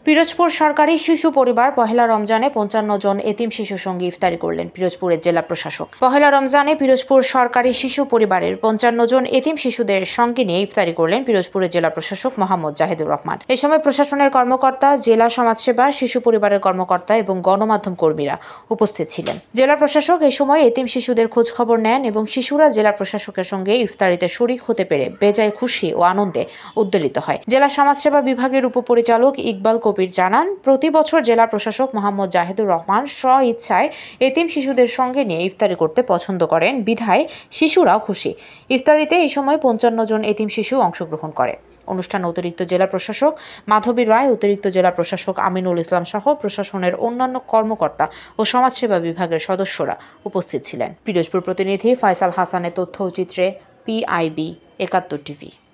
পিরোজপুর সরকারি শিশু পরিবার পহেলা রমজানে ৫৫ জন এতিম শিশুর সঙ্গে ইফতারি করলেন পিরোজপুরের জেলা প্রশাসক। পহেলা রমজানে পিরোজপুর সরকারি শিশু পরিবারের ৫৫ জন এতিম শিশুদের সঙ্গে নিয়ে ইফতারি করলেন পিরোজপুরের জেলা প্রশাসক মোহাম্মদ জাহিদুর রহমান। এ সময় প্রশাসনের কর্মকর্তা, জেলা সমাজসেবা, শিশু পরিবারের কর্মকর্তা এবং গণমাধ্যম কর্মীরা উপস্থিত ছিলেন। জেলা প্রশাসক এ সময় এতিম শিশুদের খোঁজ খবর নেন এবং শিশুরা জেলা প্রশাসকের সঙ্গে ইফতারিতে শরিক হতে পেরে বেজায় খুশি ও আনন্দে উদ্বেলিত হয়। জেলা সমাজসেবা বিভাগের উপপরিচালক ইকবাল কবির জানান, প্রতি বছর জেলা প্রশাসক মোহাম্মদ জাহিদুর রহমান স্ব-ইচ্ছায় এতিম শিশুদের সঙ্গে নিয়ে ইফতারি করতে পছন্দ করেন, বিধায় শিশুরাও খুশি। ইফতারিতে এই সময় ৫৫ জন এতিম শিশু অংশগ্রহণ করে। অনুষ্ঠানে অতিরিক্ত জেলা প্রশাসক মাধবী রায়, অতিরিক্ত জেলা প্রশাসক আমিনুল ইসলাম সহ প্রশাসনের অন্যান্য কর্মকর্তা ও সমাজসেবা বিভাগের সদস্যরা উপস্থিত ছিলেন। পিরোজপুর প্রতিনিধি ফয়সাল হাসানের তথ্য চিত্রে PIB 71 টিভি।